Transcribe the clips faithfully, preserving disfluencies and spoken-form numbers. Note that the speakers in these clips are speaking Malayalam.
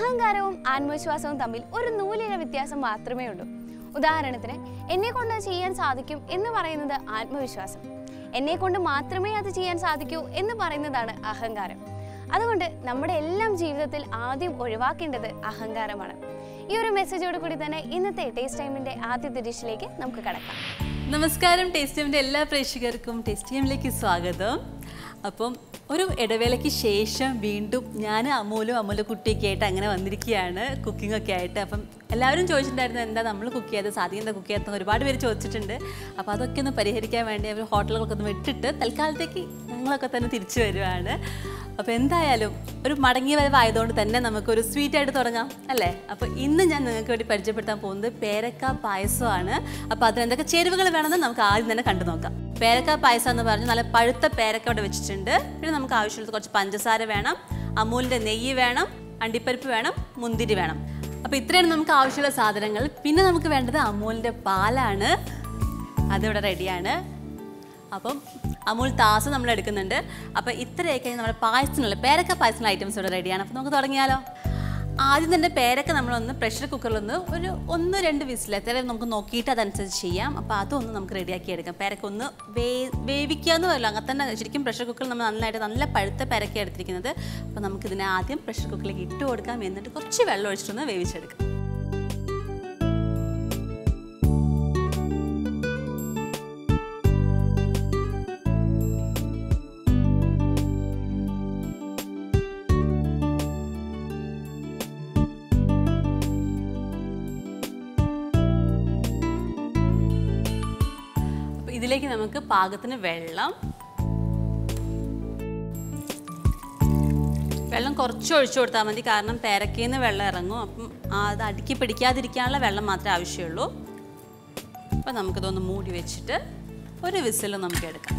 അഹങ്കാരവും ആത്മവിശ്വാസവും തമ്മിൽ ഒരു നൂലിഴ വ്യത്യാസം മാത്രമേ ഉള്ളൂ. ഉദാഹരണത്തിന്, എന്നെ കൊണ്ട് ചെയ്യാൻ സാധിക്കും എന്ന് പറയുന്നത് ആത്മവിശ്വാസം, എന്നെ കൊണ്ട് മാത്രമേ അത് ചെയ്യാൻ സാധിക്കൂ എന്ന് പറയുന്നതാണ് അഹങ്കാരം. അതുകൊണ്ട് നമ്മുടെ എല്ലാം ജീവിതത്തിൽ ആദ്യം ഒഴിവാക്കേണ്ടത് അഹങ്കാരമാണ്. ഈ ഒരു മെസ്സേജോട് കൂടി തന്നെ ഇന്നത്തെ ടേസ്റ്റ് ടൈമിന്റെ ആദ്യത്തെ ഡിഷിലേക്ക് നമുക്ക് കടക്കാം. നമസ്കാരം, ടേസ്റ്റ് ടൈമിൻ്റെ എല്ലാ പ്രേക്ഷകർക്കും ടേസ്റ്റ് ടൈമിലേക്ക് സ്വാഗതം. അപ്പം ഒരു ഇടവേളയ്ക്ക് ശേഷം വീണ്ടും ഞാൻ അമൂലും അമൂലും കുട്ടിയൊക്കെ ആയിട്ട് അങ്ങനെ വന്നിരിക്കുകയാണ്, കുക്കിംഗ് ഒക്കെ ആയിട്ട്. അപ്പം എല്ലാവരും ചോദിച്ചിട്ടുണ്ടായിരുന്നു എന്താ നമ്മൾ കുക്ക് ചെയ്യാതെ, സാധ്യത എന്താ കുക്ക് ചെയ്യാത്ത ഒരുപാട് പേര് ചോദിച്ചിട്ടുണ്ട്. അപ്പോൾ അതൊക്കെ ഒന്ന് പരിഹരിക്കാൻ വേണ്ടി അവർ ഹോട്ടലുകളൊക്കെ ഒന്ന് വിട്ടിട്ട് തൽക്കാലത്തേക്ക് ഞങ്ങളൊക്കെ തന്നെ തിരിച്ചു വരുവാണ്. അപ്പോൾ എന്തായാലും ഒരു മടങ്ങിയ വരവായതുകൊണ്ട് തന്നെ നമുക്കൊരു സ്വീറ്റായിട്ട് തുടങ്ങാം അല്ലേ? അപ്പോൾ ഇന്ന് ഞാൻ നിങ്ങൾക്ക് വേണ്ടി പരിചയപ്പെടുത്താൻ പോകുന്നത് പേരക്ക പായസമാണ്. അപ്പോൾ അതിനെന്തൊക്കെ ചേരുവകൾ വേണമെന്ന് നമുക്ക് ആദ്യം തന്നെ കണ്ടു നോക്കാം. പേരക്ക പായസം എന്ന് പറഞ്ഞാൽ നല്ല പഴുത്ത പേരക്ക ഇവിടെ വെച്ചിട്ടുണ്ട്. പിന്നെ നമുക്ക് ആവശ്യമുള്ളത് കുറച്ച് പഞ്ചസാര വേണം, അമൂലിൻ്റെ നെയ്യ് വേണം, അണ്ടിപ്പരിപ്പ് വേണം, മുന്തിരി വേണം. അപ്പോൾ ഇത്രയാണ് നമുക്ക് ആവശ്യമുള്ള സാധനങ്ങൾ. പിന്നെ നമുക്ക് വേണ്ടത് അമൂലിൻ്റെ പാലാണ്, അതിവിടെ റെഡിയാണ്. അപ്പം അമൂൽ താസ് നമ്മൾ എടുക്കുന്നുണ്ട്. അപ്പോൾ ഇത്രയൊക്കെ നമ്മുടെ പായസത്തിനുള്ള പേരക്ക പായസത്തിനുള്ള ഐറ്റംസ് ഇവിടെ റെഡിയാണ്. അപ്പോൾ നമുക്ക് തുടങ്ങിയാലോ? ആദ്യം തന്നെ പേരക്ക നമ്മളൊന്ന് പ്രഷർ കുക്കറിലൊന്ന് ഒരു ഒന്ന് രണ്ട് വിസിൽ എത്ര നമുക്ക് നോക്കിയിട്ട് അതനുസരിച്ച് ചെയ്യാം. അപ്പോൾ അതൊന്ന് നമുക്ക് റെഡിയാക്കി എടുക്കാം. പേരക്ക ഒന്ന് വേ വേവിക്കാന്ന് പറയില്ല, അങ്ങനെ തന്നെ ശരിക്കും പ്രഷർ കുക്കറിൽ നമ്മൾ നന്നായിട്ട് നല്ല പഴുത്ത പേരക്ക എടുത്തിരിക്കുന്നത്. അപ്പോൾ നമുക്കിതിനെ ആദ്യം പ്രഷർ കുക്കറിലേക്ക് ഇട്ട് കൊടുക്കാം, എന്നിട്ട് കുറച്ച് വെള്ളം ഒഴിച്ചിട്ടൊന്ന് വേവിച്ചെടുക്കാം. ഇതിലേക്ക് നമുക്ക് പാകത്തിന് വെള്ളം വെള്ളം കുറച്ച് ഒഴിച്ചു കൊടുത്താൽ മതി, കാരണം പേരക്കയിൽ നിന്ന് വെള്ളം ഇറങ്ങും. അപ്പം അത് അടുക്കി പിടിക്കാതിരിക്കാനുള്ള വെള്ളം മാത്രമേ ആവശ്യമുള്ളൂ. അപ്പം നമുക്കിതൊന്ന് മൂടി വെച്ചിട്ട് ഒരു വിസിൽ നമുക്ക് എടുക്കാം.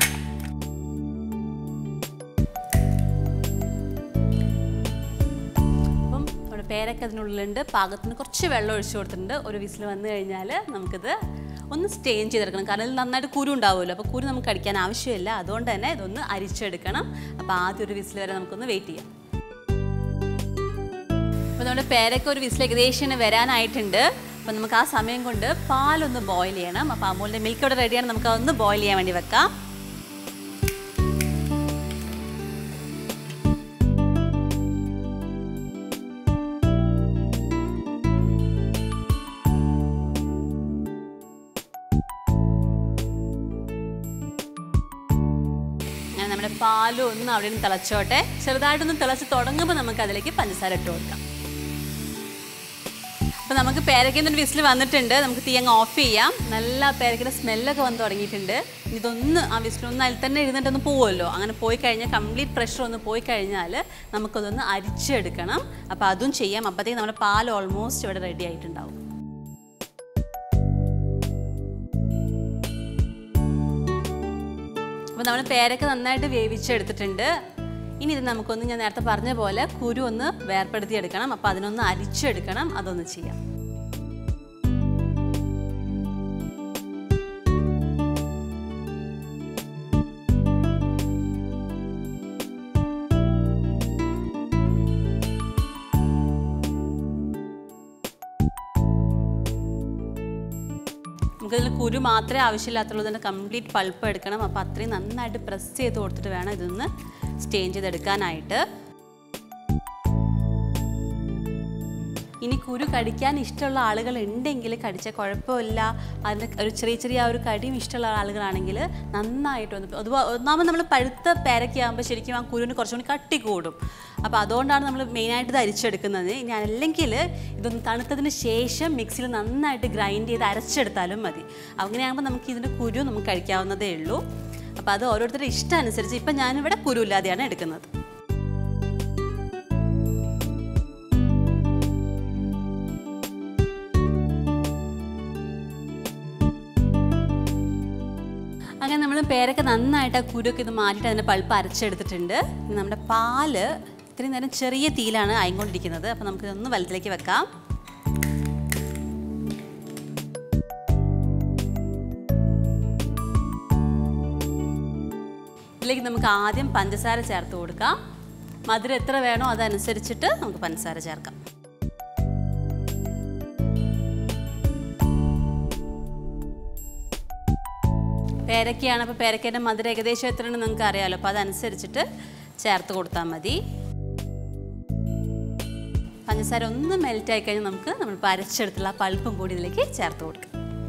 അപ്പം നമ്മുടെ പേരക്ക അതിനുള്ളിലുണ്ട്, പാകത്തിന് കുറച്ച് വെള്ളം ഒഴിച്ചു കൊടുത്തിട്ടുണ്ട്. ഒരു വിസിൽ വന്നു കഴിഞ്ഞാൽ നമുക്കിത് ഒന്ന് സ്റ്റെയിൻ ചെയ്തെടുക്കണം, കാരണം ഇതിൽ നന്നായിട്ട് കുരു ഉണ്ടാവുമല്ലോ. അപ്പോൾ കുരു നമുക്ക് അടിക്കാൻ ആവശ്യമില്ല, അതുകൊണ്ട് തന്നെ ഇതൊന്ന് അരിച്ചെടുക്കണം. അപ്പോൾ ആദ്യം ഒരു വിസിൽ വരെ നമുക്കൊന്ന് വെയിറ്റ് ചെയ്യാം. അപ്പോൾ നമ്മുടെ പേരക്ക ഒരു വിസിൽ ഏകദേശം വരാനായിട്ടുണ്ട്. അപ്പോൾ നമുക്ക് ആ സമയം കൊണ്ട് പാലൊന്ന് ബോയിൽ ചെയ്യണം. അപ്പോൾ അമൂലിൻ്റെ മിൽക്ക് ഇവിടെ റെഡിയാണ്, നമുക്ക് അതൊന്ന് ബോയിൽ ചെയ്യാൻ വേണ്ടി വെക്കാം. നമ്മുടെ പാലും ഒന്ന് അവിടെ നിന്ന് തിളച്ചോട്ടെ. ചെറുതായിട്ടൊന്ന് തിളച്ച് തുടങ്ങുമ്പോൾ നമുക്ക് അതിലേക്ക് പഞ്ചസാര ഇട്ട് കൊടുക്കാം. അപ്പോൾ നമുക്ക് പേരക്കയിൽ ഒരു വിസിൽ വന്നിട്ടുണ്ട്, നമുക്ക് തീ അങ്ങ് ഓഫ് ചെയ്യാം. നല്ല പേരക്കയുടെ സ്മെല്ലൊക്കെ വന്ന് തുടങ്ങിയിട്ടുണ്ട്. ഇതൊന്ന് ആ വിസിലൊന്ന് അതിൽ തന്നെ ഇരുന്നിട്ടൊന്ന് പോകുമല്ലോ. അങ്ങനെ പോയി കഴിഞ്ഞാൽ കംപ്ലീറ്റ് പ്രഷർ ഒന്ന് പോയി കഴിഞ്ഞാൽ നമുക്കതൊന്ന് അരിച്ചെടുക്കണം. അപ്പോൾ അതും ചെയ്യാം. അപ്പോഴത്തേക്ക് നമ്മുടെ പാൽ ഓൾമോസ്റ്റ് ഇവിടെ റെഡി ആയിട്ടുണ്ടാവും. അപ്പോൾ നമ്മൾ പേരക്ക നന്നായിട്ട് വേവിച്ചെടുത്തിട്ടുണ്ട്. ഇനി ഇത് നമുക്കൊന്ന് ഞാൻ നേരത്തെ പറഞ്ഞ പോലെ കുരു ഒന്ന് വേർപ്പെടുത്തിയെടുക്കണം. അപ്പോൾ അതിനൊന്ന് അരിച്ചെടുക്കണം, അതൊന്ന് ചെയ്യാം. നമുക്കതിൽ കുരു മാത്രമേ ആവശ്യമില്ലാത്തുള്ളൂ, തന്നെ കംപ്ലീറ്റ് പൾപ്പ് എടുക്കണം. അപ്പോൾ അത്രയും നന്നായിട്ട് പ്രസ് ചെയ്ത് കൊടുത്തിട്ട് വേണം ഇതൊന്ന് സ്റ്റെയിൻ ചെയ്തെടുക്കാനായിട്ട്. ഇനി കുരു കടിക്കാൻ ഇഷ്ടമുള്ള ആളുകൾ ഉണ്ടെങ്കിൽ കടിച്ചാൽ കുഴപ്പമില്ല. അതിൻ്റെ ഒരു ചെറിയ ചെറിയ ആ ഒരു കടിയും ഇഷ്ടമുള്ള ആളുകളാണെങ്കിൽ നന്നായിട്ടൊന്ന് അത് ഒന്നാമത് നമ്മൾ പഴുത്ത പേരക്കയാകുമ്പോൾ ശരിക്കും ആ കുരുവിന് കുറച്ചുകൂടി കട്ടി കൂടും. അപ്പോൾ അതുകൊണ്ടാണ് നമ്മൾ മെയിനായിട്ട് ഇത് അരിച്ചെടുക്കുന്നത്. ഇനി അല്ലെങ്കിൽ ഇതൊന്ന് തണുത്തതിന് ശേഷം മിക്സിയിൽ നന്നായിട്ട് ഗ്രൈൻഡ് ചെയ്ത് അരച്ചെടുത്താലും മതി. അങ്ങനെയാകുമ്പോൾ നമുക്ക് ഇതിൻ്റെ കുരു നമുക്ക് കഴിക്കാവുന്നതേ ഉള്ളൂ. അപ്പോൾ അത് ഓരോരുത്തരുടെ ഇഷ്ടം അനുസരിച്ച്. ഇപ്പം ഞാനിവിടെ കുരു ഇല്ലാതെയാണ് എടുക്കുന്നത്. അങ്ങനെ നമ്മൾ പേരക്ക നന്നായിട്ട് ആ കുരുവൊക്കെ ഇത് മാറ്റിയിട്ട് അതിൻ്റെ പൾപ്പ് അരച്ചെടുത്തിട്ടുണ്ട്. നമ്മുടെ പാല് ഇത്രയും നേരം ചെറിയ തീയിലാണ് ആയിക്കൊണ്ടിരിക്കുന്നത്. അപ്പോൾ നമുക്കിതൊന്ന് വലത്തിലേക്ക് വെക്കാം. ഇതിലേക്ക് നമുക്ക് ആദ്യം പഞ്ചസാര ചേർത്ത് കൊടുക്കാം. മധുരം എത്ര വേണോ അതനുസരിച്ചിട്ട് നമുക്ക് പഞ്ചസാര ചേർക്കാം. പേരക്കയാണ്, അപ്പോൾ പേരക്കേൻ്റെ മധുരം ഏകദേശം എത്രയുണ്ടെന്ന് നിങ്ങൾക്ക് അറിയാമല്ലോ. അപ്പോൾ അതനുസരിച്ചിട്ട് ചേർത്ത് കൊടുത്താൽ മതി. പഞ്ചസാര ഒന്ന് മെൽറ്റായി കഴിഞ്ഞാൽ നമുക്ക് നമ്മൾ അരച്ചെടുത്തുള്ള പൾപ്പും കൂടി ഇതിലേക്ക് ചേർത്ത് കൊടുക്കാം.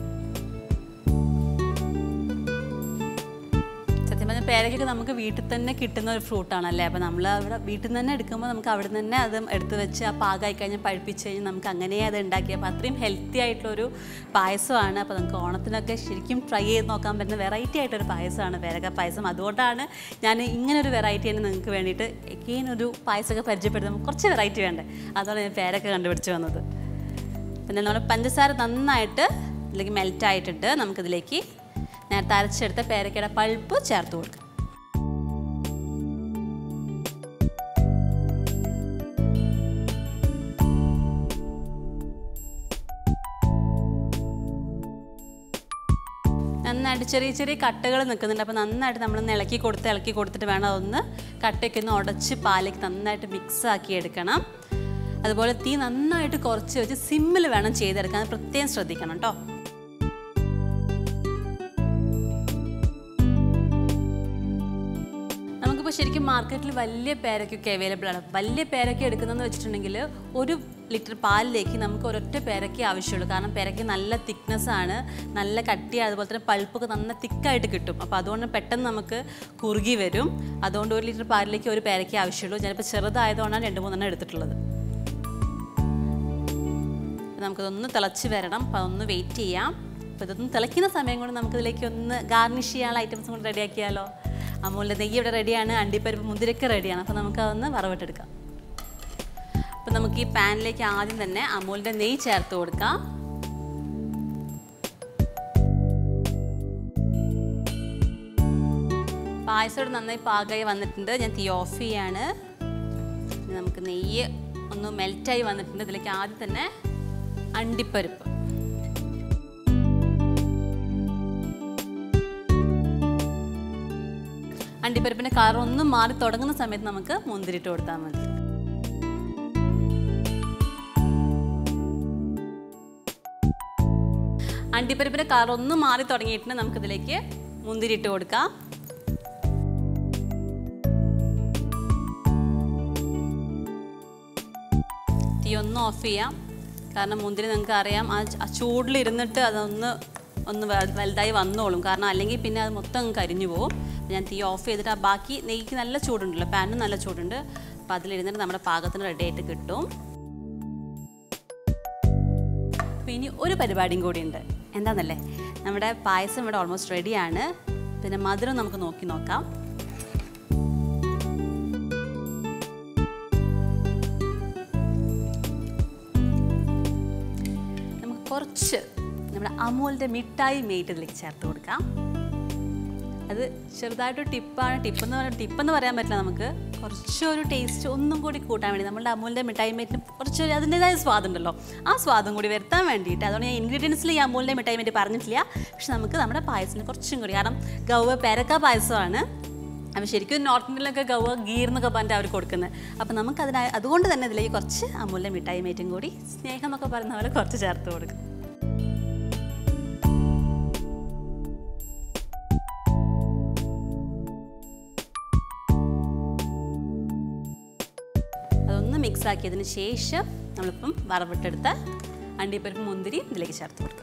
സത്യം പറഞ്ഞാൽ പേരക്കൊക്കെ നമുക്ക് വീട്ടിൽ തന്നെ കിട്ടുന്ന ഒരു ഫ്രൂട്ടാണല്ലേ. അപ്പോൾ നമ്മൾ അവിടെ വീട്ടിൽ നിന്ന് തന്നെ എടുക്കുമ്പോൾ നമുക്ക് അവിടെ നിന്ന് തന്നെ അത് എടുത്ത് വെച്ച് ആ പാകമായി കഴിഞ്ഞാൽ പഴുപ്പിച്ച് കഴിഞ്ഞാൽ നമുക്ക് അങ്ങനെ അത് ഉണ്ടാക്കി. അപ്പോൾ അത്രയും ഹെൽത്തി ആയിട്ടുള്ളൊരു പായസമാണ്. അപ്പോൾ നമുക്ക് ഓണത്തിനൊക്കെ ശരിക്കും ട്രൈ ചെയ്ത് നോക്കാൻ പറ്റുന്ന വെറൈറ്റി ആയിട്ടൊരു പായസമാണ് പേരക്ക പായസം. അതുകൊണ്ടാണ് ഞാൻ ഇങ്ങനൊരു വെറൈറ്റി തന്നെ നിങ്ങൾക്ക് വേണ്ടിയിട്ട് എഗെയിൻ ഒരു പായസമൊക്കെ പരിചയപ്പെടുത്തുമ്പോൾ കുറച്ച് വെറൈറ്റി വേണ്ടേ, അതുകൊണ്ട് ഞാൻ പേരക്ക കണ്ടുപിടിച്ച് വന്നത്. പിന്നെ നമ്മൾ പഞ്ചസാര നന്നായിട്ട് ഇതിലേക്ക് മെൽറ്റായിട്ടിട്ട് നമുക്കിതിലേക്ക് നേരത്തെ അരച്ചെടുത്ത പേരക്കയുടെ പൾപ്പ് ചേർത്ത് കൊടുക്കാം. നന്നായിട്ട് ചെറിയ ചെറിയ കട്ടകൾ നിൽക്കുന്നുണ്ട്. അപ്പോൾ നന്നായിട്ട് നമ്മൾ ഇളക്കി കൊടുത്ത് ഇളക്കി കൊടുത്തിട്ട് വേണം അതൊന്ന് കട്ടയ്ക്ക് ഒന്ന് ഉടച്ച് പാലേക്ക് നന്നായിട്ട് മിക്സ് ആക്കി എടുക്കണം. അതുപോലെ തീ നന്നായിട്ട് കുറച്ച് വെച്ച് സിമ്മിൽ വേണം ചെയ്തെടുക്കാൻ, പ്രത്യേകം ശ്രദ്ധിക്കണം കേട്ടോ. നമുക്കിപ്പോൾ ശരിക്കും മാർക്കറ്റിൽ വലിയ പേരക്കൊക്കെ അവൈലബിൾ ആണ്. വലിയ പേരക്ക എടുക്കുന്നതെന്ന് വെച്ചിട്ടുണ്ടെങ്കിൽ ഒരു ലിറ്റർ പാലിലേക്ക് നമുക്ക് ഒരൊറ്റ പേരയ്ക്ക് ആവശ്യമുള്ളൂ. കാരണം പേരയ്ക്ക് നല്ല തിക്നെസ്സാണ്, നല്ല കട്ടിയാണ്, അതുപോലെ തന്നെ പൾപ്പൊക്കെ നന്ന തിക്കായിട്ട് കിട്ടും. അപ്പോൾ അതുകൊണ്ട് പെട്ടെന്ന് നമുക്ക് കുറുകി വരും. അതുകൊണ്ട് ഒരു ലിറ്റർ പാലിലേക്ക് ഒരു പേരയ്ക്ക് ആവശ്യമുള്ളൂ. ഞാനിപ്പോൾ ചെറുതായതുകൊണ്ടാണ് രണ്ട് മൂന്നെണ്ണം എടുത്തിട്ടുള്ളത്. നമുക്കിതൊന്ന് തിളച്ച് വരണം. അപ്പോൾ അതൊന്ന് വെയിറ്റ് ചെയ്യാം. അപ്പോൾ ഇതൊന്ന് തിളയ്ക്കുന്ന സമയം കൊണ്ട് നമുക്കിതിലേക്ക് ഒന്ന് ഗാർണിഷ് ചെയ്യാനുള്ള ഐറ്റംസ് കൊണ്ട് റെഡിയാക്കിയാലോ. അമൂലിൻ്റെ നെയ്യ് ഇവിടെ റെഡിയാണ്, അണ്ടിപ്പരിപ്പ് മുന്തിരിയൊക്കെ റെഡിയാണ്. അപ്പോൾ നമുക്കതൊന്ന് വറവിട്ടെടുക്കാം. അപ്പോൾ നമുക്ക് ഈ പാനിലേക്ക് ആദ്യം തന്നെ അമൂലിൻ്റെ നെയ്യ് ചേർത്ത് കൊടുക്കാം. പായസം നന്നായി പാകമായി വന്നിട്ടുണ്ട്. ഞാൻ തീ ഓഫ് ചെയ്യാണ്. നമുക്ക് നെയ്യ് ഒന്ന് മെൽറ്റായി വന്നിട്ടുണ്ട്. ഇതിലേക്ക് ആദ്യം തന്നെ അണ്ടിപ്പരിപ്പ്, അണ്ടിപ്പരിപ്പിൻ്റെ കളർ ഒന്ന് മാറി തുടങ്ങുന്ന സമയത്ത് നമുക്ക് മുന്തിരിട്ട് കൊടുത്താൽ മതി. അണ്ടിപ്പരിപ്പിൻ്റെ കളർ ഒന്ന് മാറി തുടങ്ങിയിട്ടുണ്ട്. നമുക്കിതിലേക്ക് മുന്തിരിട്ട് കൊടുക്കാം. തീ ഒന്ന് ഓഫ് ചെയ്യാം. കാരണം മുന്തിരി നിങ്ങൾക്ക് അറിയാം ആ ചൂടിലിരുന്നിട്ട് അതൊന്ന് ഒന്ന് വലുതായി വന്നോളും. കാരണം അല്ലെങ്കിൽ പിന്നെ അത് മൊത്തം അങ്ങ് കരിഞ്ഞു പോകും. ഞാൻ തീ ഓഫ് ചെയ്തിട്ട് ആ ബാക്കി നെയ്ക്ക് നല്ല ചൂടുണ്ടല്ലോ, പാനിന് നല്ല ചൂടുണ്ട്. അപ്പോൾ അതിലിരുന്നിട്ട് നമ്മുടെ പാകത്തിന് റെഡി ആയിട്ട് കിട്ടും. അപ്പോൾ ഇനി ഒരു പരിപാടിയും കൂടിയുണ്ട്. എന്താണെന്നല്ലേ, നമ്മുടെ പായസം ഇവിടെ ഓൾമോസ്റ്റ് റെഡിയാണ്. പിന്നെ മധുരം നമുക്ക് നോക്കി നോക്കാം. നമുക്ക് കുറച്ച് നമ്മുടെ അമൂലിൻ്റെ മിഠായി മേറ്റ് ഇതിലേക്ക് ചേർത്ത് കൊടുക്കാം. അത് ചെറുതായിട്ട് ടിപ്പാണ്. ടിപ്പെന്ന് പറയാൻ ടിപ്പെന്ന് പറയാൻ പറ്റില്ല, നമുക്ക് കുറച്ചൊരു ടേസ്റ്റ് ഒന്നും കൂടി കൂട്ടാൻ വേണ്ടി നമ്മളുടെ അമൂലിൻ്റെ മിഠായി മേറ്റിന് കുറച്ചൊരു അതിൻ്റെതായ സ്വാദുണ്ടല്ലോ, ആ സ്വാദും കൂടി വരുത്താൻ വേണ്ടിയിട്ട്. അതുകൊണ്ട് ഞാൻ ഇൻഗ്രീഡിയൻസിൽ ഈ അമൂലിൻ്റെ മിഠായി മേറ്റ് പറഞ്ഞിട്ടില്ല. പക്ഷെ നമുക്ക് നമ്മുടെ പായസത്തിന് കുറച്ചും കൂടി, കാരണം ഗവ പേരക്ക പായസമാണ്. അപ്പോൾ ശരിക്കും നോർത്ത് ഇന്ത്യയിലൊക്കെ ഗവ ഗീർ എന്നൊക്കെ പറഞ്ഞിട്ട് അവർ കൊടുക്കുന്നത്. അപ്പോൾ നമുക്ക് അതിനായി അതുകൊണ്ട് തന്നെ ഇതിലേക്ക് കുറച്ച് അമൂലിൻ്റെ മിഠായി മേറ്റും കൂടി സ്നേഹം എന്നൊക്കെ പറയുന്ന പോലെ കുറച്ച് ചേർത്ത് കൊടുക്കും. അതൊന്ന് മിക്സ് ആക്കിയതിന് ശേഷം നമ്മളിപ്പം വറവിട്ടെടുത്ത അണ്ടിപ്പരിപ്പ് മുന്തിരി ഇതിലേക്ക് ചേർത്ത് കൊടുക്കുക.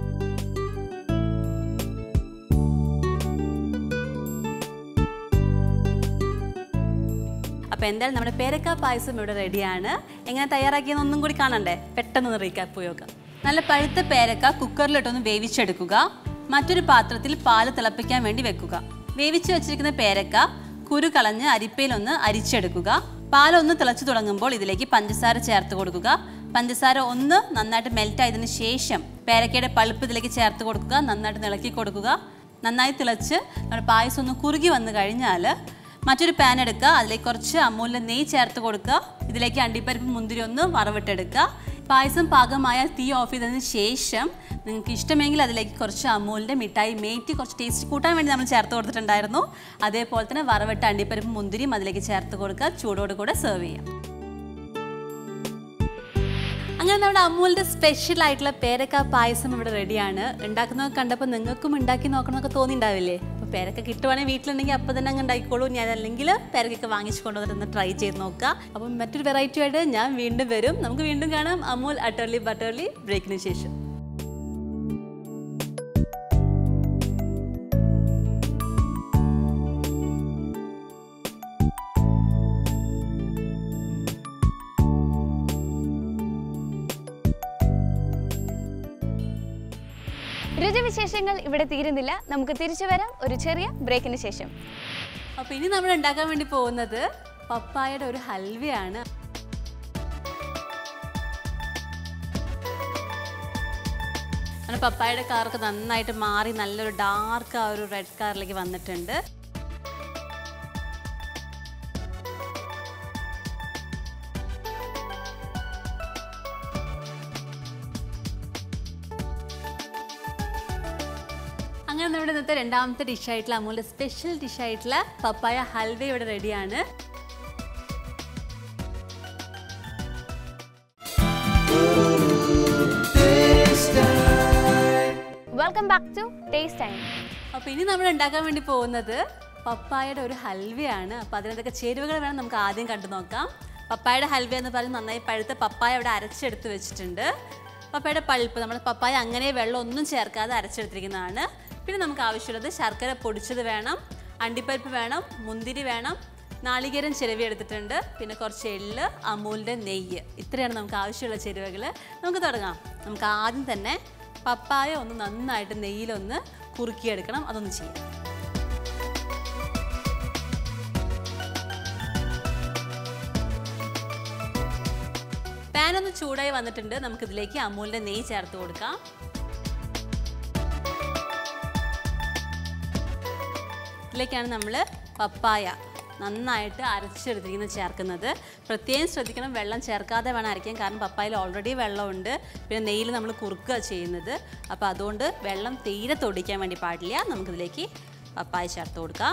അപ്പോൾ എന്തായാലും നമ്മുടെ പേരക്ക പായസം ഇവിടെ റെഡിയാണ്. എങ്ങനെ തയ്യാറാക്കിയെന്ന് ഒന്നും കൂടി കാണണ്ടേ? പെട്ടെന്ന് റീക്യാപ്പ് പോയി നോക്കാം. നല്ല പഴുത്ത പേരക്ക കുക്കറിലിട്ടൊന്ന് വേവിച്ചെടുക്കുക. മറ്റൊരു പാത്രത്തിൽ പാല് തിളപ്പിക്കാൻ വേണ്ടി വെക്കുക. വേവിച്ച് വെച്ചിരിക്കുന്ന പേരക്ക കുരു കളഞ്ഞ് അരിപ്പയിലൊന്ന് അരിച്ചെടുക്കുക. പാലൊന്ന് തിളച്ചു തുടങ്ങുമ്പോൾ ഇതിലേക്ക് പഞ്ചസാര ചേർത്ത് കൊടുക്കുക. പഞ്ചസാര ഒന്ന് നന്നായിട്ട് മെൽറ്റ് ആയതിനു ശേഷം പേരക്കയുടെ പൾപ്പ് ഇതിലേക്ക് ചേർത്ത് കൊടുക്കുക. നന്നായിട്ട് ഇളക്കി കൊടുക്കുക. നന്നായി തിളച്ച് നമ്മുടെ പായസം ഒന്ന് കുറുകി വന്നു കഴിഞ്ഞാൽ മറ്റൊരു പാൻ എടുക്കുക. അതിലേക്ക് കുറച്ച് അമൂലിൻ്റെ നെയ്യ് ചേർത്ത് കൊടുക്കുക. ഇതിലേക്ക് അണ്ടിപ്പരിപ്പ് മുന്തിരി ഒന്ന് വറവിട്ടെടുക്കുക. പായസം പാകമായാൽ തീ ഓഫ് ചെയ്തതിന് ശേഷം നിങ്ങൾക്ക് ഇഷ്ടമെങ്കിൽ അതിലേക്ക് കുറച്ച് അമൂലിൻ്റെ മിഠായി മേറ്റ് കുറച്ച് ടേസ്റ്റ് കൂട്ടാൻ വേണ്ടി നമ്മൾ ചേർത്ത് കൊടുത്തിട്ടുണ്ടായിരുന്നു. അതേപോലെ തന്നെ വറവിട്ട അണ്ടിപ്പരിപ്പ് മുന്തിരിയും അതിലേക്ക് ചേർത്ത് കൊടുക്കുക. ചൂടോട് കൂടെ സെർവ് ചെയ്യാം. അങ്ങനെ നമ്മുടെ അമൂലിൻ്റെ സ്പെഷ്യൽ ആയിട്ടുള്ള പേരക്ക പായസം ഇവിടെ റെഡിയാണ്. ഉണ്ടാക്കുന്നതൊക്കെ കണ്ടപ്പോൾ നിങ്ങൾക്കും ഉണ്ടാക്കി നോക്കണമെന്നൊക്കെ തോന്നിയിട്ടുണ്ടാവില്ലേ? അപ്പോൾ പേരക്ക കിട്ടുവാണെങ്കിൽ വീട്ടിലുണ്ടെങ്കിൽ അപ്പോൾ തന്നെ അങ്ങ് ഉണ്ടാക്കിക്കോളൂ. ഞാൻ അല്ലെങ്കിൽ പേരക്കൊക്കെ വാങ്ങിച്ചു കൊണ്ടുവന്നിട്ട് ട്രൈ ചെയ്ത് നോക്കുക. അപ്പം മറ്റൊരു വെറൈറ്റി ആയിട്ട് ഞാൻ വീണ്ടും വരും. നമുക്ക് വീണ്ടും കാണാം അമൂൽ അട്ടർലി ബട്ടർലി ബ്രേക്കിന് ശേഷം. രുചിവിശേഷങ്ങൾ ഇവിടെ തീരുന്നില്ല. നമുക്ക് തിരിച്ചു വരാം ഒരു ചെറിയ ബ്രേക്കിന് ശേഷം. അപ്പോൾ ഇനി നമ്മൾ ഉണ്ടാക്കാൻ വേണ്ടി പോകുന്നത് പപ്പായയുടെ ഒരു ഹൽവയാണ്. അങ്ങനെ പപ്പായയുടെ കളറൊക്കെ നന്നായിട്ട് മാറി നല്ലൊരു ഡാർക്ക് ആ ഒരു റെഡ് കളറിലേക്ക് വന്നിട്ടുണ്ട്. അങ്ങനെ നമ്മുടെ ഇന്നത്തെ രണ്ടാമത്തെ ഡിഷായിട്ടുള്ള അമൂലിൻ്റെ സ്പെഷ്യൽ ഡിഷായിട്ടുള്ള പപ്പായ ഹൽവ ഇവിടെ റെഡിയാണ്. Welcome back to taste time. അപ്പോൾ ഇനി നമ്മൾ ഉണ്ടാക്കാൻ വേണ്ടി പോകുന്നത് പപ്പായയുടെ ഒരു ഹൽവയാണ്. അപ്പോൾ അതിനകത്തൊക്കെ ചേരുവകൾ വേണം നമുക്ക് ആദ്യം കണ്ടു നോക്കാം. പപ്പായയുടെ ഹൽവ എന്ന് പറയുന്നത് നന്നായി പഴുത്ത പപ്പായ ഇവിടെ അരച്ചെടുത്ത് വെച്ചിട്ടുണ്ട്. പപ്പായയുടെ പൾപ്പ് നമ്മൾ പപ്പായ അങ്ങനെ വെള്ളം ഒന്നും ചേർക്കാതെ അരച്ചെടുത്തിരിക്കുന്നതാണ്. പിന്നെ നമുക്ക് ആവശ്യമുള്ളത് ശർക്കര പൊടിച്ചത് വേണം, അണ്ടിപ്പരിപ്പ് വേണം, മുന്തിരി വേണം, നാളികേരം ചിരവി എടുത്തിട്ടുണ്ട്, പിന്നെ കുറച്ച് എള്ള്, അമൂലിൻ്റെ നെയ്യ്. ഇത്രയാണ് നമുക്ക് ആവശ്യമുള്ള ചേരുവകൾ. നമുക്ക് തുടങ്ങാം. നമുക്ക് ആദ്യം തന്നെ പപ്പായ ഒന്ന് നന്നായിട്ട് നെയ്യിലൊന്ന് കുറുക്കിയെടുക്കണം. അതൊന്ന് ചെയ്യാം. പാനൊന്ന് ചൂടായി വന്നിട്ടുണ്ട്. നമുക്കിതിലേക്ക് അമൂലിൻ്റെ നെയ്യ് ചേർത്ത് കൊടുക്കാം. ഇതിലേക്കാണ് നമ്മൾ പപ്പായ നന്നായിട്ട് അരച്ചെടുത്തിരിക്കുന്നത് ചേർക്കുന്നത്. പ്രത്യേകം ശ്രദ്ധിക്കണം, വെള്ളം ചേർക്കാതെ വേണം അരയ്ക്കാൻ. കാരണം പപ്പായയിൽ ഓൾറെഡി വെള്ളമുണ്ട്. പിന്നെ നെയ്യിൽ നമ്മൾ കുറുക്കുക ചെയ്യുന്നത്. അപ്പോൾ അതുകൊണ്ട് വെള്ളം തീരെ തൊടിക്കാൻ വേണ്ടി പാടില്ല. നമുക്കിതിലേക്ക് പപ്പായ ചേർത്ത് കൊടുക്കാം.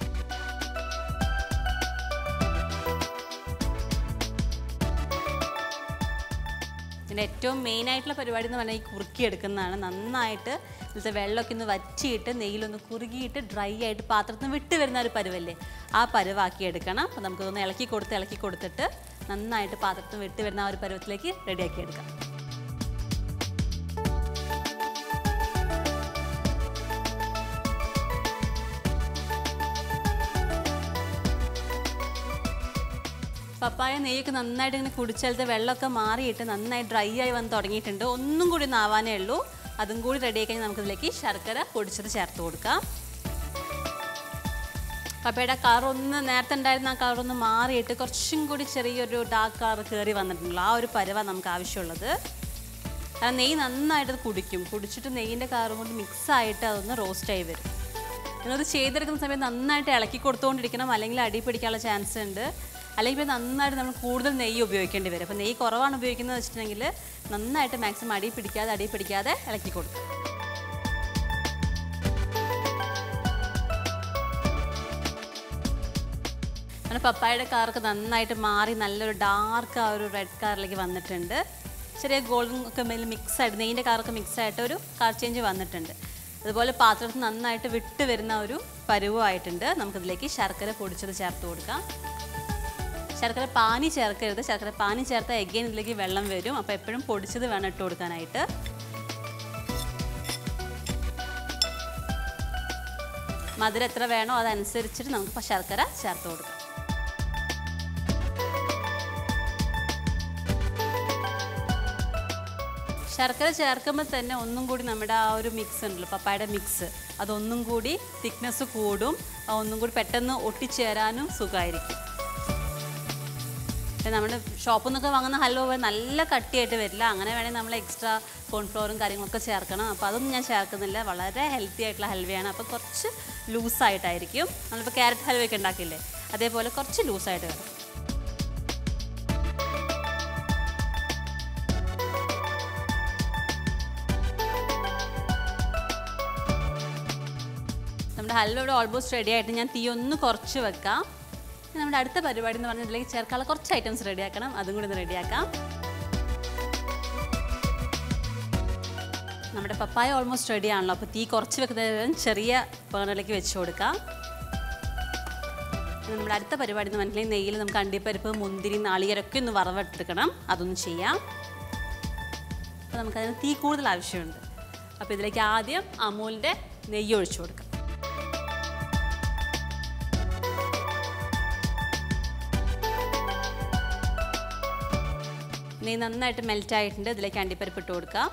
ഇതിൻ്റെ ഏറ്റവും മെയിനായിട്ടുള്ള പരിപാടി എന്ന് പറഞ്ഞാൽ ഈ കുറുക്കിയെടുക്കുന്നതാണ്. നന്നായിട്ട് ഇതിലത്തെ വെള്ളമൊക്കെ ഒന്ന് വറ്റിയിട്ട് നെയ്യിലൊന്ന് കുറുകിയിട്ട് ഡ്രൈ ആയിട്ട് പാത്രത്തിൽ നിന്ന് വിട്ട് വരുന്ന ഒരു പരുവല്ലേ, ആ പരുവാക്കി എടുക്കണം. അപ്പോൾ നമുക്കൊന്ന് ഇളക്കി കൊടുത്ത് ഇളക്കി കൊടുത്തിട്ട് നന്നായിട്ട് പാത്രത്തിൽ നിന്ന് വിട്ട് വരുന്ന ആ ഒരു പരുവത്തിലേക്ക് റെഡിയാക്കി എടുക്കാം. പപ്പായ നെയ്യൊക്കെ നന്നായിട്ട് ഇങ്ങനെ കുടിച്ചാലത്തെ വെള്ളമൊക്കെ മാറിയിട്ട് നന്നായി ഡ്രൈ ആയി വന്ന് തുടങ്ങിയിട്ടുണ്ട്. ഒന്നും കൂടി ഒന്ന് ആവാനേ ഉള്ളൂ. അതും കൂടി റെഡി ആയി കഴിഞ്ഞാൽ നമുക്കിതിലേക്ക് ശർക്കര പൊടിച്ചത് ചേർത്ത് കൊടുക്കാം. പപ്പയുടെ കളറൊന്ന് നേരത്തെ ഉണ്ടായിരുന്ന ആ കളറൊന്ന് മാറിയിട്ട് കുറച്ചും കൂടി ചെറിയൊരു ഡാർക്ക് കളർ കയറി വന്നിട്ടുണ്ടല്ലോ, ആ ഒരു പരുവ നമുക്ക് ആവശ്യമുള്ളത്. കാരണം നെയ്യ് നന്നായിട്ട് കുടിക്കും. കുടിച്ചിട്ട് നെയ്യിൻ്റെ കളറും കൊണ്ട് മിക്സായിട്ട് അതൊന്ന് റോസ്റ്റായി വരും. നിങ്ങളത് ചെയ്തെടുക്കുന്ന സമയത്ത് നന്നായിട്ട് ഇളക്കി കൊടുത്തുകൊണ്ടിരിക്കണം, അല്ലെങ്കിൽ അടി പിടിക്കാനുള്ള ചാൻസ് ഉണ്ട്. അല്ലെങ്കിൽ ഇപ്പോൾ നന്നായിട്ട് നമ്മൾ കൂടുതൽ നെയ്യ് ഉപയോഗിക്കേണ്ടി വരും. അപ്പോൾ നെയ്യ് കുറവാണ് ഉപയോഗിക്കുന്നത് വെച്ചിട്ടുണ്ടെങ്കിൽ നന്നായിട്ട് മാക്സിമം അടി പിടിക്കാതെ അടി പിടിക്കാതെ ഇളക്കി കൊടുക്കും. അങ്ങനെ പപ്പായയുടെ കളറൊക്കെ നന്നായിട്ട് മാറി നല്ലൊരു ഡാർക്ക് ആ ഒരു റെഡ് കളറിലേക്ക് വന്നിട്ടുണ്ട്. ചെറിയ ഗോൾഡൻ ഒക്കെ മേലെ മിക്സ് ആയിട്ട് നെയ്യിൻ്റെ കളറൊക്കെ മിക്സ് ആയിട്ട് ഒരു കളർ ചേഞ്ച് വന്നിട്ടുണ്ട്. അതുപോലെ പാത്രത്തിൽ നന്നായിട്ട് വിട്ട് വരുന്ന ഒരു പരുവമായിട്ടുണ്ട്. നമുക്കിതിലേക്ക് ശർക്കര പൊടിച്ചത് ചേർത്ത് കൊടുക്കാം. ശർക്കര പാനി ചേർക്കരുത്. ശർക്കര പാനി ചേർത്താൽ എഗെയിൻ ഇതിലേക്ക് വെള്ളം വരും. അപ്പോൾ എപ്പോഴും പൊടിച്ചത് വേണം ഇട്ട് കൊടുക്കാനായിട്ട്. മധുരം എത്ര വേണോ അതനുസരിച്ചിട്ട് നമുക്ക് ശർക്കര ചേർത്ത് കൊടുക്കാം. ശർക്കര ചേർക്കുമ്പോൾ തന്നെ ഒന്നും കൂടി നമ്മുടെ ആ ഒരു മിക്സ് ഉണ്ടല്ലോ, പപ്പായയുടെ മിക്സ്, അതൊന്നും കൂടി തിക്നെസ് കൂടും. ഒന്നും കൂടി പെട്ടെന്ന് ഒട്ടിച്ചേരാനും സുഖമായിരിക്കും. നമ്മുടെ ഷോപ്പിൽ നിന്നൊക്കെ വാങ്ങുന്ന ഹൽവ നല്ല കട്ടിയായിട്ട് വരില്ല. അങ്ങനെ വേണമെങ്കിൽ നമ്മൾ എക്സ്ട്രാ കോൺഫ്ലോറും കാര്യങ്ങളൊക്കെ ചേർക്കണം. അപ്പോൾ അതൊന്നും ഞാൻ ചേർക്കുന്നില്ല. വളരെ ഹെൽത്തി ആയിട്ടുള്ള ഹൽവയാണ്. അപ്പോൾ കുറച്ച് ലൂസായിട്ടായിരിക്കും. നമ്മളിപ്പോൾ ക്യാരറ്റ് ഹൽവയൊക്കെ ഉണ്ടാക്കില്ലേ, അതേപോലെ കുറച്ച് ലൂസായിട്ട് വേണം. നമ്മുടെ ഹൽവ ഇവിടെ ഓൾമോസ്റ്റ് റെഡി ആയിട്ട് ഞാൻ തീ ഒന്ന് കുറച്ച് വെക്കാം. നമ്മുടെ അടുത്ത പരിപാടി എന്ന് പറഞ്ഞാൽ ഇതിലേക്ക് ചേർക്കാനുള്ള കുറച്ച് ഐറ്റംസ് റെഡിയാക്കണം. അതും കൂടി ഒന്ന് റെഡിയാക്കാം. നമ്മുടെ പപ്പായ ഓൾമോസ്റ്റ് റെഡി ആണല്ലോ. അപ്പോൾ തീ കുറച്ച് വെക്കുന്നതിന് ചെറിയ ബർണറിലേക്ക് വെച്ച് കൊടുക്കാം. നമ്മുടെ അടുത്ത പരിപാടി എന്ന് പറഞ്ഞാൽ നെയ്യിൽ നമുക്ക് അണ്ടിപ്പരിപ്പ്, മുന്തിരി, നാളികേരമൊക്കെ ഒന്ന് വറവെടുക്കണം. അതൊന്നും ചെയ്യാം. അപ്പോൾ നമുക്കതിന് തീ കൂടുതൽ ആവശ്യമുണ്ട്. അപ്പോൾ ഇതിലേക്ക് ആദ്യം അമൂലിൻ്റെ നെയ്യ് ഒഴിച്ചു കൊടുക്കാം. നെയ്യ് നന്നായിട്ട് മെൽറ്റ് ആയിട്ടുണ്ട്. ഇതിലേക്ക് അണ്ടിപ്പരിപ്പ് ഇട്ട് കൊടുക്കാം.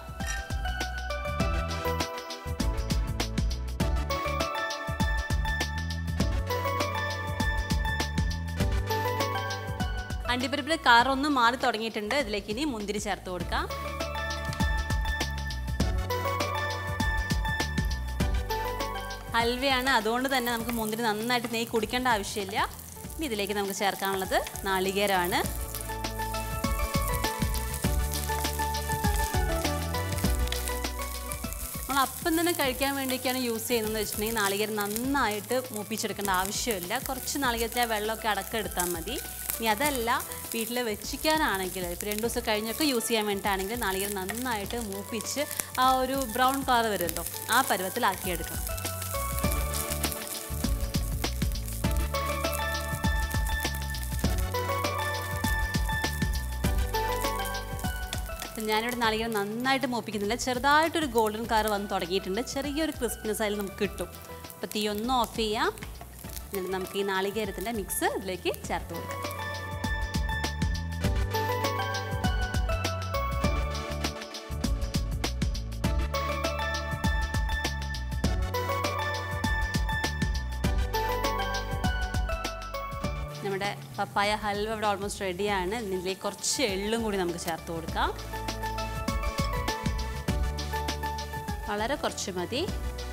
അണ്ടിപ്പരിപ്പിൻ്റെ കളറൊന്ന് മാറി തുടങ്ങിയിട്ടുണ്ട്. ഇതിലേക്ക് ഇനി മുന്തിരി ചേർത്ത് കൊടുക്കാം. ഹൽവയാണ്, അതുകൊണ്ട് തന്നെ നമുക്ക് മുന്തിരി നന്നായിട്ട് നെയ്യ് കുടിക്കേണ്ട ആവശ്യമില്ല. ഇനി ഇതിലേക്ക് നമുക്ക് ചേർക്കാനുള്ളത് നാളികേരമാണ്. നമ്മൾ അപ്പം തന്നെ കഴിക്കാൻ വേണ്ടിയൊക്കെയാണ് യൂസ് ചെയ്യുന്നതെന്ന് വെച്ചിട്ടുണ്ടെങ്കിൽ നാളികേരം നന്നായിട്ട് മൂപ്പിച്ചെടുക്കേണ്ട ആവശ്യമില്ല. കുറച്ച് നാളികേരത്തിലെ വെള്ളമൊക്കെ അടക്കം മതി. ഇനി അതല്ല, വീട്ടിൽ വെച്ചിക്കാനാണെങ്കിൽ ഇപ്പോൾ രണ്ട് ദിവസം കഴിഞ്ഞൊക്കെ യൂസ് ചെയ്യാൻ വേണ്ടിയിട്ടാണെങ്കിൽ നാളികേരം നന്നായിട്ട് മൂപ്പിച്ച് ആ ഒരു ബ്രൗൺ കളർ വരുമല്ലോ, ആ പരുവത്തിലാക്കിയെടുക്കണം. ഞാനിവിടെ നാളികേരം നന്നായിട്ട് മൂപ്പിക്കുന്നില്ല. ചെറുതായിട്ടൊരു ഗോൾഡൻ കളർ വന്ന് തുടങ്ങിയിട്ടുണ്ട്. ചെറിയൊരു ക്രിസ്പിനെസ് അതിൽ നമുക്ക് കിട്ടും. അപ്പോൾ തീ ഒന്ന് ഓഫ് ചെയ്യാം. എന്നിട്ട് നമുക്ക് ഈ നാളികേരത്തിൻ്റെ മിക്സ് ഇതിലേക്ക് ചേർത്ത് കൊടുക്കാം. നമ്മുടെ പപ്പായ ഹൽവ ഇവിടെ ഓൾമോസ്റ്റ് റെഡിയാണ്. ഇതിലേക്ക് കുറച്ച് എള്ളും കൂടി നമുക്ക് ചേർത്ത് കൊടുക്കാം. വളരെ കുറച്ച് മതി.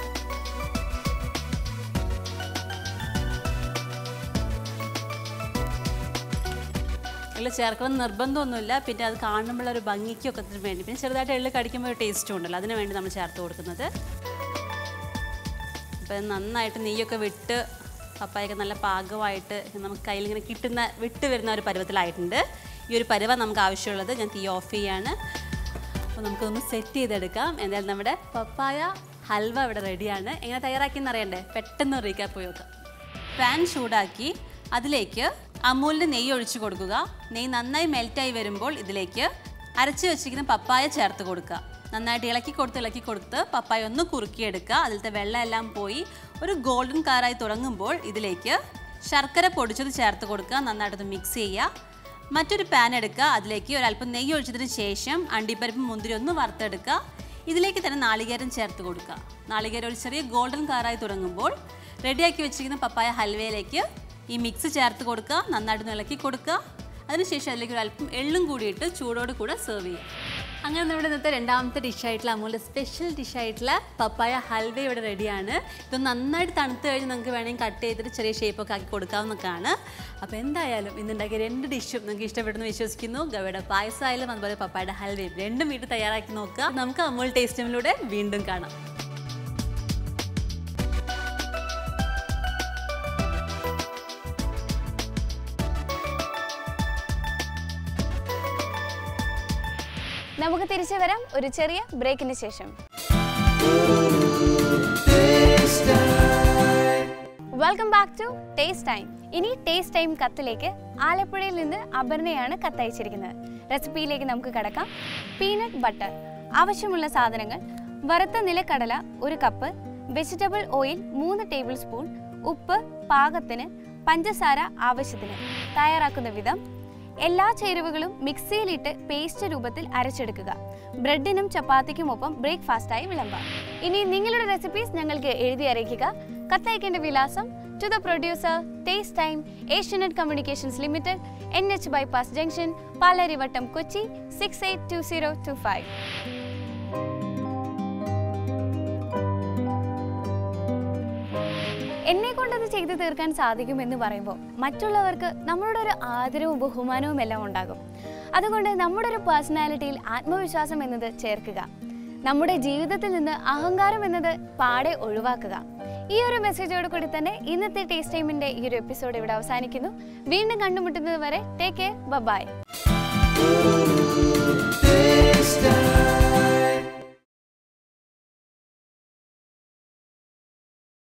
എള്ള് ചേർക്കണം നിർബന്ധമൊന്നുമില്ല. പിന്നെ അത് കാണുമ്പോഴൊരു ഭംഗിക്കൊക്കെ വേണ്ടി, പിന്നെ ചെറുതായിട്ട് എള്ള് കടിക്കുമ്പോൾ ഒരു ടേസ്റ്റും ഉണ്ടല്ലോ, അതിന് വേണ്ടി നമ്മൾ ചേർത്ത് കൊടുക്കുന്നത്. അപ്പം നന്നായിട്ട് നെയ്യൊക്കെ വിട്ട് പപ്പായൊക്കെ നല്ല പാകമായിട്ട് നമുക്ക് കയ്യിലിങ്ങനെ കിട്ടുന്ന വിട്ട് വരുന്ന ഒരു പരുവത്തിലായിട്ടുണ്ട്. ഈ ഒരു പരുവ നമുക്ക് ആവശ്യമുള്ളത്. ഞാൻ തീ ഓഫ് ചെയ്യാണ്. അപ്പോൾ നമുക്കൊന്ന് സെറ്റ് ചെയ്തെടുക്കാം. എന്തായാലും നമ്മുടെ പപ്പായ ഹൽവ ഇവിടെ റെഡിയാണ്. എങ്ങനെ തയ്യാറാക്കിയെന്ന് അറിയണ്ടേ? പെട്ടെന്ന് റീക്യാപ്പ് പോയി നോക്കാം. പാൻ ചൂടാക്കി അതിലേക്ക് അമൂലിൻ്റെ നെയ്യ് ഒഴിച്ച് കൊടുക്കുക. നെയ്യ് നന്നായി മെൽറ്റായി വരുമ്പോൾ ഇതിലേക്ക് അരച്ച് വെച്ചിരിക്കുന്ന പപ്പായ ചേർത്ത് കൊടുക്കുക. നന്നായിട്ട് ഇളക്കി കൊടുത്ത് ഇളക്കി കൊടുത്ത് പപ്പായ ഒന്ന് കുറുക്കിയെടുക്കുക. അതിലത്തെ വെള്ളം എല്ലാം പോയി ഒരു ഗോൾഡൻ കളറായി തുടങ്ങുമ്പോൾ ഇതിലേക്ക് ശർക്കര പൊടിച്ചത് ചേർത്ത് കൊടുക്കുക. നന്നായിട്ടൊന്ന് മിക്സ് ചെയ്യുക. മറ്റൊരു പാൻ എടുക്കുക. അതിലേക്ക് ഒരല്പം നെയ്യ് ഒഴിച്ചതിന് ശേഷം അണ്ടിപ്പരിപ്പ്, മുന്തിരി ഒന്ന് വറുത്തെടുക്കുക. ഇതിലേക്ക് തന്നെ നാളികേരം ചേർത്ത് കൊടുക്കുക. നാളികേരം ഒരു ചെറിയ ഗോൾഡൻ കളറായി തുടങ്ങുമ്പോൾ റെഡിയാക്കി വെച്ചിരിക്കുന്ന പപ്പായ ഹൽവയിലേക്ക് ഈ മിക്സ് ചേർത്ത് കൊടുക്കുക. നന്നായിട്ട് ഇളക്കി കൊടുക്കുക. അതിനുശേഷം അതിലേക്ക് ഒരു അല്പം എള്ളും കൂടിയിട്ട് ചൂടോട് കൂടെ സെർവ് ചെയ്യുക. അങ്ങനെ നമ്മുടെ ഇന്നത്തെ രണ്ടാമത്തെ ഡിഷായിട്ടുള്ള അമൂലിൻ്റെ സ്പെഷ്യൽ ഡിഷായിട്ടുള്ള പപ്പായ ഹൽവ ഇവിടെ റെഡിയാണ്. ഇത് നന്നായിട്ട് തണുത്ത് കഴിഞ്ഞ് നമുക്ക് വേണമെങ്കിൽ കട്ട് ചെയ്തിട്ട് ചെറിയ ഷേപ്പൊക്കെ ആക്കി കൊടുക്കാവുന്നതാണ്. അപ്പോൾ എന്തായാലും ഇന്നുണ്ടാക്കിയ രണ്ട് ഡിഷും നിങ്ങൾക്ക് ഇഷ്ടപ്പെടുന്നു വിശ്വസിക്കുന്നു. ഗവയുടെ പായസമായാലും അതുപോലെ പപ്പായയുടെ ഹൽവയും രണ്ടും വീട്ടിൽ തയ്യാറാക്കി നോക്കുക. നമുക്ക് അമൂൽ ടേസ്റ്റിലൂടെ വീണ്ടും കാണാം. നമുക്ക് തിരിച്ചു വരാം ഒരു ചെറിയ ബ്രേക്കിന് ശേഷം. Welcome back to taste time. ഇനി ടേസ്റ്റ് ടൈം കത്തിലേക്ക് ആലപ്പുഴയിൽ നിന്ന് അപർണയാണ് കത്തയച്ചിരിക്കുന്നത്. റെസിപ്പിയിലേക്ക് നമുക്ക് കടക്കാം. പീനട്ട് ബട്ടർ ആവശ്യമുള്ള സാധനങ്ങൾ: വറുത്ത നിലക്കടല ഒരു കപ്പ്, വെജിറ്റബിൾ ഓയിൽ മൂന്ന് ടേബിൾ സ്പൂൺ, ഉപ്പ് പാകത്തിന്, പഞ്ചസാര ആവശ്യത്തിന്. തയ്യാറാക്കുന്ന വിധം: എല്ലാ ചേരുവകളും മിക്സിയിലിട്ട് പേസ്റ്റ് രൂപത്തിൽ അരച്ചെടുക്കുക. ബ്രെഡിനും ചപ്പാത്തിക്കുമൊപ്പം ബ്രേക്ക്ഫാസ്റ്റായി വിളമ്പാം. ഇനി നിങ്ങളുടെ റെസിപ്പീസ് ഞങ്ങൾക്ക് എഴുതി അറിയിക്കുക. കത്തയക്കേണ്ട വിലാസം: to the producer, taste time, Asianet communications limited, N H bypass junction, Palarivattom, Kochi six eight two zero two five. എന്നെ കൊണ്ടത് ചെയ്തു തീർക്കാൻ സാധിക്കുമെന്ന് പറയുമ്പോൾ മറ്റുള്ളവർക്ക് നമ്മളോട് ഒരു ആദരവും ബഹുമാനവും എല്ലാം ഉണ്ടാകും. അതുകൊണ്ട് നമ്മുടെ ഒരു പേഴ്സണാലിറ്റിയിൽ ആത്മവിശ്വാസം എന്നത് ചേർക്കുക. നമ്മുടെ ജീവിതത്തിൽ നിന്ന് അഹങ്കാരം എന്നത് പാടെ ഒഴിവാക്കുക. ഈ ഒരു മെസ്സേജോട് കൂടി തന്നെ ഇന്നത്തെ ടേസ്റ്റ് ടൈമിന്റെ ഈ ഒരു എപ്പിസോഡ് ഇവിടെ അവസാനിക്കുന്നു. വീണ്ടും കണ്ടുമുട്ടുന്നത് വരെ ടേക്ക് കെയർ, ബൈ.